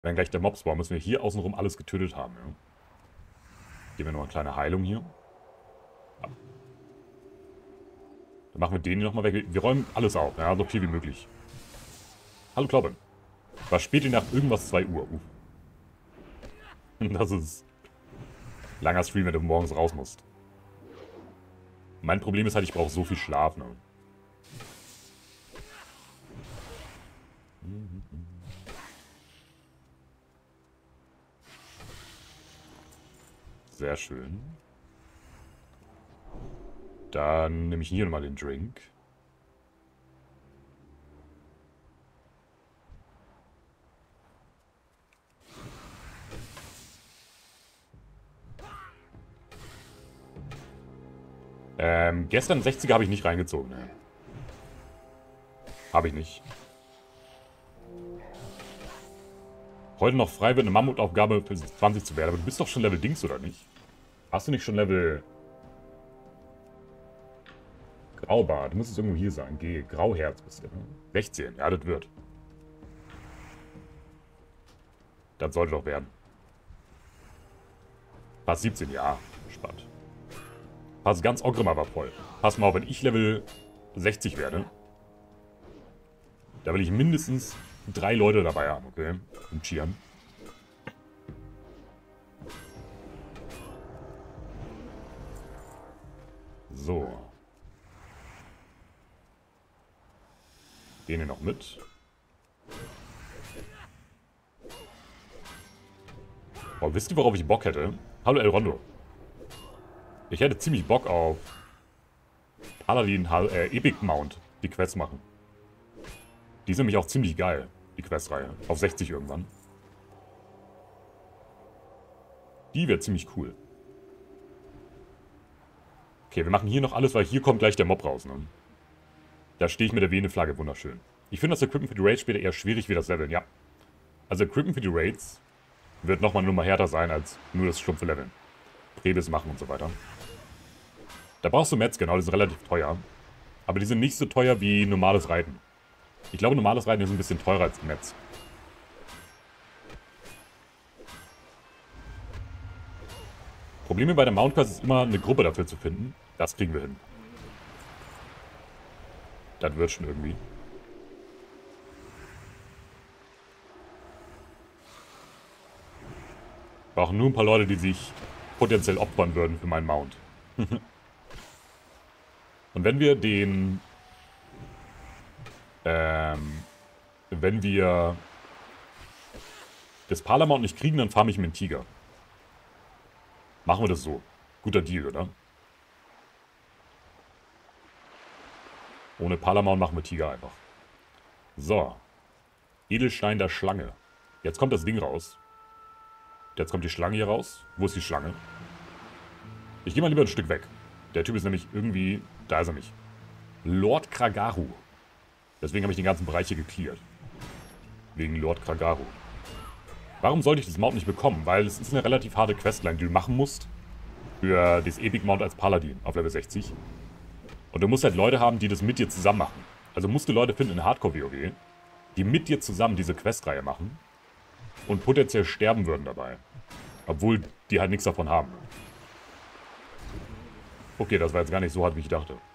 Wenn gleich der Mob spawnt, müssen wir hier außenrum alles getötet haben. Ja? Geben wir noch eine kleine Heilung hier. Ja. Dann machen wir den hier nochmal weg. Wir räumen alles auf, ja, so viel wie möglich. Hallo Clobbin. War spät in der Nacht, irgendwas 2 Uhr. Das ist langer Stream, wenn du morgens raus musst. Mein Problem ist halt, ich brauche so viel Schlaf. Ne? Sehr schön. Dann nehme ich hier nochmal den Drink. Gestern 60er habe ich nicht reingezogen. Ne? Habe ich nicht. Heute noch frei wird eine Mammutaufgabe für 20 zu werden. Aber du bist doch schon Level Dings, oder nicht? Hast du nicht schon Level... Graubart, du musst es irgendwo hier sein. Geh, Grauherz bist du. 16, ja, das wird. Das sollte doch werden. Pass 17, ja. Spannend. Pass ganz Ogrimmar war voll. Pass mal auf, wenn ich Level 60 werde, da will ich mindestens 3 Leute dabei haben, okay? Im Cheeren. So. Den hier noch mit. Oh, wisst ihr, worauf ich Bock hätte? Hallo El Rondo. Ich hätte ziemlich Bock auf Paladin Epic Mount, die Quests machen. Die sind nämlich auch ziemlich geil, die Questreihe. Auf 60 irgendwann. Die wäre ziemlich cool. Okay, wir machen hier noch alles, weil hier kommt gleich der Mob raus, ne? Da stehe ich mit der Vene-Flagge, wunderschön. Ich finde das Equipment für die Raids später eher schwierig wie das Leveln, ja. Also Equipment für die Raids wird nochmal nur mal härter sein als nur das stumpfe Leveln. Prebis machen und so weiter. Da brauchst du Mets, genau, die sind relativ teuer. Aber die sind nicht so teuer wie normales Reiten. Ich glaube, normales Reiten ist ein bisschen teurer als Mets. Probleme bei der Mount Quest ist immer, eine Gruppe dafür zu finden. Das kriegen wir hin. Das wird schon irgendwie. Wir brauchen nur ein paar Leute, die sich potenziell opfern würden für meinen Mount. Und wenn wir den... wenn wir das Palamount nicht kriegen, dann farme ich mir einen Tiger. Machen wir das so. Guter Deal, oder? Ohne Palamount machen wir Tiger einfach. So. Edelstein der Schlange. Jetzt kommt das Ding raus. Jetzt kommt die Schlange hier raus. Wo ist die Schlange? Ich gehe mal lieber ein Stück weg. Der Typ ist nämlich irgendwie... Da ist er nicht. Lord Kragaru. Deswegen habe ich den ganzen Bereich hier gecleart. Wegen Lord Kragaru. Warum sollte ich das Mount nicht bekommen? Weil es ist eine relativ harte Questline, die du machen musst. Für das Epic Mount als Paladin auf Level 60. Und du musst halt Leute haben, die das mit dir zusammen machen. Also musst du Leute finden in Hardcore-WoW, die mit dir zusammen diese Questreihe machen. Und potenziell sterben würden dabei. Obwohl die halt nichts davon haben. Okay, das war jetzt gar nicht so hart, wie ich dachte.